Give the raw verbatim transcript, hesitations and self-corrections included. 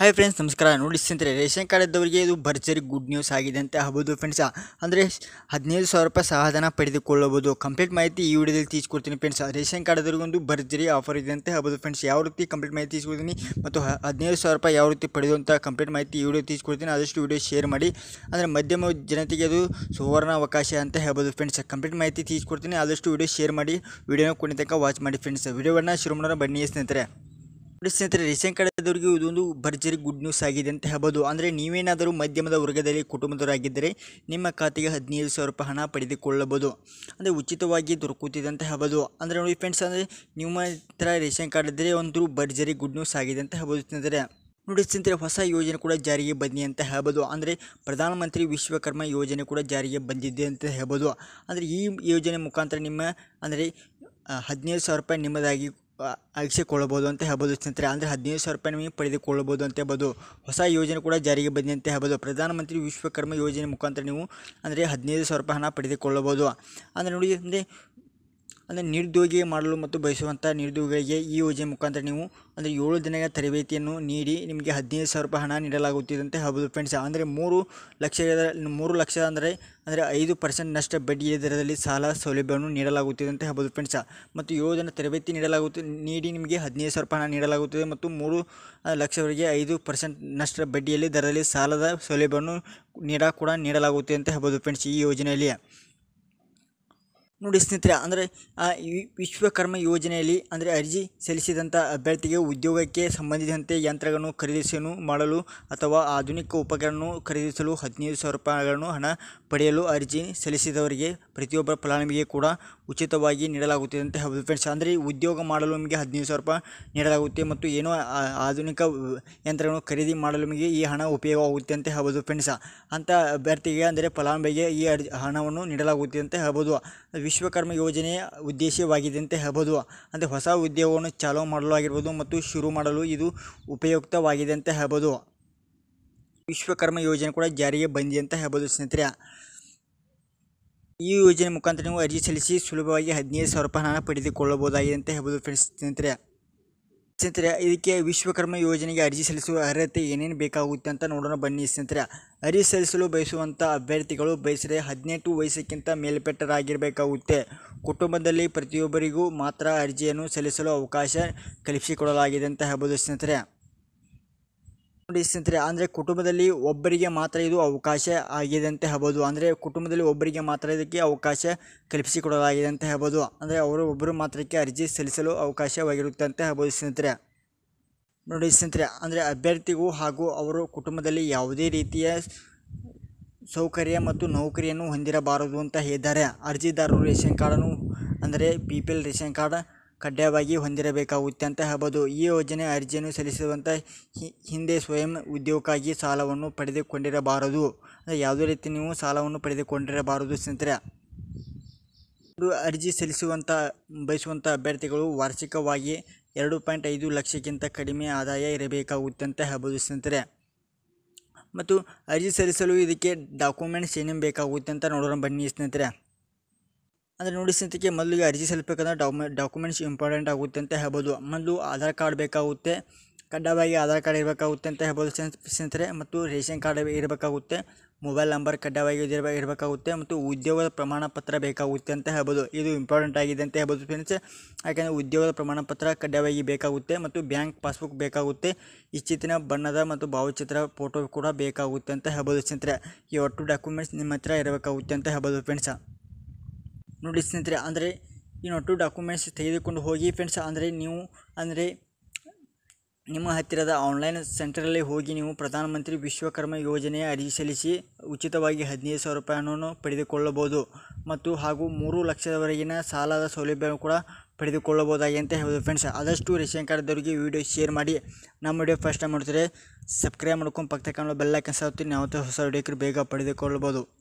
Hi friends, ನಮಸ್ಕಾರ. ನೋಡಿ ಸ್ನೇಹಿತರೆ, ರೇಷನ್ ಕಾರ್ಡ್ ಇದ್ದವರಿಗೆ ಇದು ಭರ್ಜರಿ ಗುಡ್ ನ್ಯೂಸ್ ಆಗಿದೆ ಅಂತ ಹೇಳ್ಬೋದು ಫ್ರೆಂಡ್ಸ್. ಅಂದರೆ ಹದಿನೈದು ಸಾವಿರ ರೂಪಾಯಿ ಸಹಾಯಧನ ಪಡೆದುಕೊಳ್ಳಬಹುದು. ಕಂಪ್ಲೀಟ್ ಮಾಹಿತಿ ಈ ವಿಡಿಯೋದಲ್ಲಿ ತಿಳಿಸ್ಕೊಡ್ತೀನಿ ಫ್ರೆಂಡ್ಸ್. ರೇಷನ್ ಕಾರ್ಡ್ ಇದ್ದವರಿಗೆ ಒಂದು ಭರ್ಜರಿ ಆಫರ್ ಇದೆ ಅಂತ ಹೇಳ್ಬೋದು ಫ್ರೆಂಡ್ಸ್. ಯಾವ ರೀತಿ ಕಂಪ್ಲೀಟ್ ಮಾಹಿತಿ ತಿಳಿಸ್ಕೊಡ್ತೀನಿ ಮತ್ತು ಹದಿನೈದು ಸಾವಿರ ರೂಪಾಯಿ ಯಾವ ರೀತಿ ಪಡೆಯುವಂಥ ಕಂಪ್ಲೀಟ್ ಮಾಹಿತಿ ಈ ವಿಡಿಯೋ ತಿಳಿಸ್ಕೊಡ್ತೀನಿ. ಆದಷ್ಟು ವಿಡಿಯೋ ಶೇರ್ ಮಾಡಿ. ಅಂದರೆ ಮಧ್ಯಮ ಜನತೆಗೆ ಅದು ಸುವರ್ಣ ಅವಕಾಶ ಅಂತ ಹೇಳ್ಬೋದು ಫ್ರೆಂಡ್ಸ್. ಕಂಪ್ಲೀಟ್ ಮಾಹಿತಿ ತಿಳಿಸ್ಕೊಡ್ತೀನಿ. ಆದಷ್ಟು ವಿಡಿಯೋ ಶೇರ್ ಮಾಡಿ, ವಿಡಿಯೋನ ಕೊನೆ ತನಕ ವಾಚ್ ಮಾಡಿ ಫ್ರೆಂಡ್ಸ್. ವಿಡಿಯೋವನ್ನು ಶುರು ಮಾಡೋಣ ಬನ್ನಿ ಸ್ನೇಹಿತರೆ. ನೋಡಿ ಸ್ನೇಹಿತರೆ, ರೇಷನ್ ಕಾರ್ಡ್ ಇದ್ದವರಿಗೆ ಇದೊಂದು ಭರ್ಜರಿ ಗುಡ್ ನ್ಯೂಸ್ ಆಗಿದೆ ಅಂತ ಹೇಳ್ಬೋದು. ಅಂದರೆ ನೀವೇನಾದರೂ ಮಧ್ಯಮದ ವರ್ಗದಲ್ಲಿ ಕುಟುಂಬದವರಾಗಿದ್ದರೆ ನಿಮ್ಮ ಖಾತೆಗೆ ಹದಿನೈದು ಸಾವಿರ ರೂಪಾಯಿ ಹಣ ಪಡೆದುಕೊಳ್ಳಬಹುದು. ಅಂದರೆ ಉಚಿತವಾಗಿ ದೊರಕುತ್ತಿದೆ ಅಂತ ಹೇಳ್ಬೋದು. ಅಂದರೆ ನೋಡಿ ಫ್ರೆಂಡ್ಸ್, ಅಂದರೆ ನಿಮ್ಮ ಹತ್ರ ರೇಷನ್ ಕಾರ್ಡ್ ಇದ್ದರೆ ಒಂದು ಭರ್ಜರಿ ಗುಡ್ ನ್ಯೂಸ್ ಆಗಿದೆ ಅಂತ ಹೇಳ್ಬೋದು ಸ್ನೇಹಿತರೆ. ನೋಡಿ ಸ್ನೇಹಿತರೆ, ಹೊಸ ಯೋಜನೆ ಕೂಡ ಜಾರಿಗೆ ಬಂದಿ ಅಂತ ಹೇಳ್ಬೋದು. ಅಂದರೆ ಪ್ರಧಾನಮಂತ್ರಿ ವಿಶ್ವಕರ್ಮ ಯೋಜನೆ ಕೂಡ ಜಾರಿಗೆ ಬಂದಿದೆ ಅಂತ ಹೇಳ್ಬೋದು. ಅಂದರೆ ಈ ಯೋಜನೆ ಮುಖಾಂತರ ನಿಮ್ಮ ಅಂದರೆ ಹದಿನೈದು ಸಾವಿರ ರೂಪಾಯಿ ನಿಮ್ಮದಾಗಿ ಆಗಿಸಿಕೊಳ್ಳಬಹುದು ಅಂತ ಹೇಳ್ಬೋದು ಸ್ನೇಹಿತರೆ. ಅಂದರೆ ಹದಿನೈದು ಸಾವಿರ ರೂಪಾಯಿ ನಿಮಗೆ ಪಡೆದುಕೊಳ್ಳಬಹುದು ಅಂತ ಹೇಳ್ಬೋದು. ಹೊಸ ಯೋಜನೆ ಕೂಡ ಜಾರಿಗೆ ಬಂದಿದೆ ಅಂತ ಹೇಳ್ಬೋದು. ಪ್ರಧಾನಮಂತ್ರಿ ವಿಶ್ವಕರ್ಮ ಯೋಜನೆ ಮುಖಾಂತರ ನೀವು ಅಂದರೆ ಹದಿನೈದು ಸಾವಿರ ರೂಪಾಯಿ ಹಣ ಪಡೆದುಕೊಳ್ಳಬಹುದು. ಅಂದರೆ ನೋಡಿ, ಅಂದರೆ ಅಂದರೆ ನಿರುದ್ಯೋಗಿ ಮಾಡಲು ಮತ್ತು ಬಯಸುವಂಥ ನಿರುದ್ಯೋಗಿಗಳಿಗೆ ಈ ಯೋಜನೆ ಮುಖಾಂತರ ನೀವು ಅಂದರೆ ಏಳು ದಿನಗಳ ತರಬೇತಿಯನ್ನು ನೀಡಿ ನಿಮಗೆ ಹದಿನೈದು ಸಾವಿರ ರೂಪಾಯಿ ಹಣ ನೀಡಲಾಗುತ್ತಿದೆ ಅಂತ ಹೇಳ್ಬೋದು ಫ್ರೆಂಡ್ಸ್. ಅಂದರೆ ಮೂರು ಲಕ್ಷ ಮೂರು ಲಕ್ಷ ಅಂದರೆ ಅಂದರೆ ಐದು ಪರ್ಸೆಂಟ್ನಷ್ಟು ಬಡ್ಡಿ ದರದಲ್ಲಿ ಸಾಲ ಸೌಲಭ್ಯವನ್ನು ನೀಡಲಾಗುತ್ತಿದೆ ಅಂತ ಹೇಳ್ಬೋದು ಫ್ರೆಂಡ್ಸ್. ಮತ್ತು ಏಳು ದಿನ ತರಬೇತಿ ನೀಡಲಾಗುತ್ತದೆ ನೀಡಿ ನಿಮಗೆ ಹದಿನೈದು ಸಾವಿರ ರೂಪಾಯಿ ಹಣ ನೀಡಲಾಗುತ್ತದೆ ಮತ್ತು ಮೂರು ಲಕ್ಷವರೆಗೆ ಐದು ಪರ್ಸೆಂಟ್ನಷ್ಟು ಬಡ್ಡಿಯಲ್ಲಿ ದರದಲ್ಲಿ ಸಾಲದ ಸೌಲಭ್ಯವನ್ನು ನೀಡ ಕೂಡ ನೀಡಲಾಗುತ್ತದೆ ಅಂತ ಹೇಳ್ಬೋದು ಫ್ರೆಂಡ್ಸ್ ಈ ಯೋಜನೆಯಲ್ಲಿ. ನೋಡಿ ಸ್ನೇಹಿತರೆ, ಅಂದರೆ ವಿಶ್ವಕರ್ಮ ಯೋಜನೆಯಲ್ಲಿ ಅಂದರೆ ಅರ್ಜಿ ಸಲ್ಲಿಸಿದಂಥ ಅಭ್ಯರ್ಥಿಗೆ ಉದ್ಯೋಗಕ್ಕೆ ಸಂಬಂಧಿಸಿದಂತೆ ಯಂತ್ರಗಳನ್ನು ಖರೀದಿಸಲು ಮಾಡಲು ಅಥವಾ ಆಧುನಿಕ ಉಪಕರಣವನ್ನು ಖರೀದಿಸಲು ಹದಿನೈದು ಸಾವಿರ ರೂಪಾಯಿಗಳನ್ನು ಹಣ ಪಡೆಯಲು ಅರ್ಜಿ ಸಲ್ಲಿಸಿದವರಿಗೆ ಪ್ರತಿಯೊಬ್ಬರ ಫಲಾನುಭವಿಗೆ ಕೂಡ ಉಚಿತವಾಗಿ ನೀಡಲಾಗುತ್ತದೆ ಅಂತ ಹೇಳ್ಬೋದು ಫ್ರೆಂಡ್ಸ್. ಅಂದರೆ ಉದ್ಯೋಗ ಮಾಡಲು ನಿಮಗೆ ಹದಿನೈದು ಸಾವಿರ ರೂಪಾಯಿ ನೀಡಲಾಗುತ್ತೆ ಮತ್ತು ಏನೋ ಆಧುನಿಕ ಯಂತ್ರಗಳನ್ನು ಖರೀದಿ ಮಾಡಲು ನಿಮಗೆ ಈ ಹಣ ಉಪಯೋಗವಾಗುತ್ತೆ ಅಂತ ಹೇಳ್ಬೋದು ಫ್ರೆಂಡ್ಸ್. ಅಂಥ ಅಭ್ಯರ್ಥಿಗೆ ಅಂದರೆ ಫಲಾನುಭವಿಗೆ ಈ ಅರ್ಜಿ ಹಣವನ್ನು ನೀಡಲಾಗುತ್ತೆ ಅಂತ ಹೇಳ್ಬೋದು. ವಿಶ್ವಕರ್ಮ ಯೋಜನೆಯ ಉದ್ದೇಶವಾಗಿದೆ ಅಂತ ಹೇಳ್ಬೋದು. ಅಂದರೆ ಹೊಸ ಉದ್ಯೋಗವನ್ನು ಚಾಲೂ ಮಾಡಲು ಆಗಿರ್ಬೋದು ಮತ್ತು ಶುರು ಮಾಡಲು ಇದು ಉಪಯುಕ್ತವಾಗಿದೆ ಅಂತ ಹೇಳ್ಬೋದು. ವಿಶ್ವಕರ್ಮ ಯೋಜನೆ ಕೂಡ ಜಾರಿಗೆ ಬಂದಿದೆ ಅಂತ ಹೇಳ್ಬೋದು ಸ್ನೇಹಿತರೆ. ಈ ಯೋಜನೆ ಮುಖಾಂತರ ನೀವು ಅರ್ಜಿ ಸಲ್ಲಿಸಿ ಸುಲಭವಾಗಿ ಹದಿನೈದು ಸಾವಿರ ರೂಪಾಯಿ ಹಣ ಪಡೆದುಕೊಳ್ಳಬಹುದಾಗಿದೆ ಅಂತ ಹೇಳ್ಬೋದು ಫ್ರೆಂಡ್ಸ್ ಸ್ನೇಹಿತರೆ. ಸ್ನೇಹಿತರೆ, ಇದಕ್ಕೆ ವಿಶ್ವಕರ್ಮ ಯೋಜನೆಗೆ ಅರ್ಜಿ ಸಲ್ಲಿಸುವ ಅರ್ಹತೆ ಏನೇನು ಬೇಕಾಗುತ್ತೆ ಅಂತ ನೋಡೋಣ ಬನ್ನಿ ಸ್ನೇಹಿತರೆ. ಅರ್ಜಿ ಸಲ್ಲಿಸಲು ಬಯಸುವಂಥ ಅಭ್ಯರ್ಥಿಗಳು ಬಯಸಿದರೆ ಹದಿನೆಂಟು ವಯಸ್ಸಿಗಿಂತ ಮೇಲ್ಪಟ್ಟರಾಗಿರಬೇಕಾಗುತ್ತೆ. ಕುಟುಂಬದಲ್ಲಿ ಪ್ರತಿಯೊಬ್ಬರಿಗೂ ಮಾತ್ರ ಅರ್ಜಿಯನ್ನು ಸಲ್ಲಿಸಲು ಅವಕಾಶ ಕಲ್ಪಿಸಿಕೊಡಲಾಗಿದೆ ಅಂತ ಹೇಳ್ಬೋದು ಸ್ನೇಹಿತರೆ. ನೋಡಿ ಸ್ನೇಹಿತರೆ, ಅಂದರೆ ಕುಟುಂಬದಲ್ಲಿ ಒಬ್ಬರಿಗೆ ಮಾತ್ರ ಇದು ಅವಕಾಶ ಆಗಿದೆ ಅಂತ ಹೇಳ್ಬೋದು. ಅಂದರೆ ಕುಟುಂಬದಲ್ಲಿ ಒಬ್ಬರಿಗೆ ಮಾತ್ರ ಇದಕ್ಕೆ ಅವಕಾಶ ಕಲ್ಪಿಸಿಕೊಡಲಾಗಿದೆ ಅಂತ ಹೇಳ್ಬೋದು. ಅಂದರೆ ಅವರು ಒಬ್ಬರು ಮಾತ್ರಕ್ಕೆ ಅರ್ಜಿ ಸಲ್ಲಿಸಲು ಅವಕಾಶವಾಗಿರುತ್ತೆ ಅಂತ ಹೇಳ್ಬೋದು ಸ್ನೇಹಿತರೆ. ನೋಡಿ ಸ್ನೇಹಿತರೆ, ಅಂದರೆ ಅಭ್ಯರ್ಥಿಗೂ ಹಾಗೂ ಅವರ ಕುಟುಂಬದಲ್ಲಿ ಯಾವುದೇ ರೀತಿಯ ಸೌಕರ್ಯ ಮತ್ತು ನೌಕರಿಯನ್ನು ಹೊಂದಿರಬಾರದು ಅಂತ ಹೇಳಿದ್ದಾರೆ. ಅರ್ಜಿದಾರರು ರೇಷನ್ ಕಾರ್ಡನ್ನು ಅಂದರೆ B P L ration card ಕಡ್ಡಾಯವಾಗಿ ಹೊಂದಿರಬೇಕಾಗುತ್ತೆ ಅಂತ ಹೇಳ್ಬೋದು. ಈ ಯೋಜನೆ ಅರ್ಜಿಯನ್ನು ಸಲ್ಲಿಸುವಂಥ ಹಿಂದೆ ಸ್ವಯಂ ಉದ್ಯೋಗಕ್ಕಾಗಿ ಸಾಲವನ್ನು ಪಡೆದುಕೊಂಡಿರಬಾರದು. ಅಂದರೆ ಯಾವುದೇ ರೀತಿ ನೀವು ಸಾಲವನ್ನು ಪಡೆದುಕೊಂಡಿರಬಾರದು ಸ್ನೇಹಿತರೆ. ಅರ್ಜಿ ಸಲ್ಲಿಸುವಂಥ ಬಯಸುವಂಥ ಅಭ್ಯರ್ಥಿಗಳು ವಾರ್ಷಿಕವಾಗಿ ಎರಡು ಪಾಯಿಂಟ್ ಐದು ಲಕ್ಷಕ್ಕಿಂತ ಕಡಿಮೆ ಆದಾಯ ಇರಬೇಕಾಗುತ್ತೆ ಅಂತ ಹೇಳ್ಬೋದು ಸ್ನೇಹಿತರೆ. ಮತ್ತು ಅರ್ಜಿ ಸಲ್ಲಿಸಲು ಇದಕ್ಕೆ ಡಾಕ್ಯುಮೆಂಟ್ಸ್ ಏನೇನು ಬೇಕಾಗುತ್ತೆ ಅಂತ ನೋಡೋಣ ಬನ್ನಿ ಸ್ನೇಹಿತರೆ. ಅಂದರೆ ನೋಡಿ ಸ್ನೇಹಿತರೆ, ಮೊದಲಿಗೆ ಅರ್ಜಿ ಸಲ್ಲಿಸಬೇಕಂದ್ರೆ ಡಾಕ್ಯುಮೆ ಡಾಕ್ಯುಮೆಂಟ್ಸ್ ಇಂಪಾರ್ಟೆಂಟ್ ಆಗುತ್ತೆ ಅಂತ ಹೇಳ್ಬೋದು. ಮೊದಲು ಆಧಾರ್ ಕಾರ್ಡ್ ಬೇಕಾಗುತ್ತೆ, ಕಡ್ಡಾಯವಾಗಿ ಆಧಾರ್ ಕಾರ್ಡ್ ಇರಬೇಕಾಗುತ್ತೆ ಅಂತ ಹೇಳ್ಬೋದು ಸ್ನೇಹಿತರೆ. ಮತ್ತು ರೇಷನ್ ಕಾರ್ಡ್ ಇರಬೇಕಾಗುತ್ತೆ, ಮೊಬೈಲ್ ನಂಬರ್ ಕಡ್ಡಾಯವಾಗಿ ಇರಬೇಕಾಗುತ್ತೆ ಮತ್ತು ಉದ್ಯೋಗದ ಪ್ರಮಾಣ ಪತ್ರ ಬೇಕಾಗುತ್ತೆ ಅಂತ ಹೇಳ್ಬೋದು. ಇದು ಇಂಪಾರ್ಟೆಂಟ್ ಆಗಿದೆ ಅಂತ ಹೇಳ್ಬೋದು ಫ್ರೆಂಡ್ಸ್. ಯಾಕೆಂದರೆ ಉದ್ಯೋಗದ ಪ್ರಮಾಣ ಪತ್ರ ಕಡ್ಡಾಯವಾಗಿ ಬೇಕಾಗುತ್ತೆ ಮತ್ತು ಬ್ಯಾಂಕ್ ಪಾಸ್ಬುಕ್ ಬೇಕಾಗುತ್ತೆ. ಇಚ್ಛಿತ ಬಣ್ಣದ ಮತ್ತು ಭಾವಚಿತ್ರ ಫೋಟೋ ಕೂಡ ಬೇಕಾಗುತ್ತೆ ಅಂತ ಹೇಳ್ಬೋದು ಸ್ನೇಹಿತರೆ. ಈ ಒಟ್ಟು ಡಾಕ್ಯುಮೆಂಟ್ಸ್ ನಿಮ್ಮ ಹತ್ರ ಇರಬೇಕಾಗುತ್ತೆ ಅಂತ ಹೇಳ್ಬೋದು ಫ್ರೆಂಡ್ಸ್. ನೋಡಿ ಸ್ನೇಹಿತರೆ, ಅಂದರೆ ಈ ಒಟ್ಟು ಡಾಕ್ಯುಮೆಂಟ್ಸ್ ತೆಗೆದುಕೊಂಡು ಹೋಗಿ ಫ್ರೆಂಡ್ಸ್. ಅಂದರೆ ನೀವು ಅಂದರೆ ನಿಮ್ಮ ಹತ್ತಿರದ ಆನ್ಲೈನ್ ಸೆಂಟರಲ್ಲಿ ಹೋಗಿ ನೀವು ಪ್ರಧಾನಮಂತ್ರಿ ವಿಶ್ವಕರ್ಮ ಯೋಜನೆಯ ಅರ್ಜಿ ಸಲ್ಲಿಸಿ ಉಚಿತವಾಗಿ ಹದಿನೈದು ಸಾವಿರ ರೂಪಾಯಿ ಹಣವನ್ನು ಪಡೆದುಕೊಳ್ಳಬಹುದು ಮತ್ತು ಹಾಗೂ ಮೂರು ಲಕ್ಷದವರೆಗಿನ ಸಾಲದ ಸೌಲಭ್ಯ ಕೂಡ ಪಡೆದುಕೊಳ್ಳಬಹುದಾಗಿ ಅಂತ ಹೇಳ್ಬೋದು ಫ್ರೆಂಡ್ಸ್. ಆದಷ್ಟು ರೇಷನ್ ಕಾರ್ಡ್ದವರಿಗೆ ವಿಡಿಯೋ ಶೇರ್ ಮಾಡಿ. ನಮ್ಮ ವಿಡಿಯೋ ಫಸ್ಟ್ ಟೈಮ್ ಮಾಡ್ತಾರೆ ಸಬ್ಸ್ಕ್ರೈಬ್ ಮಾಡ್ಕೊಂಡು ಪಕ್ಕ ಕಾಣೋ ಬೆಲ್ ಐಕಾನ್ ಒತ್ತಿ ನಾವು ಹೊಸ ವಿಡಿಯೋಕ್ಕೆ ಬೇಗ ಪಡೆದುಕೊಳ್ಳಬಹುದು.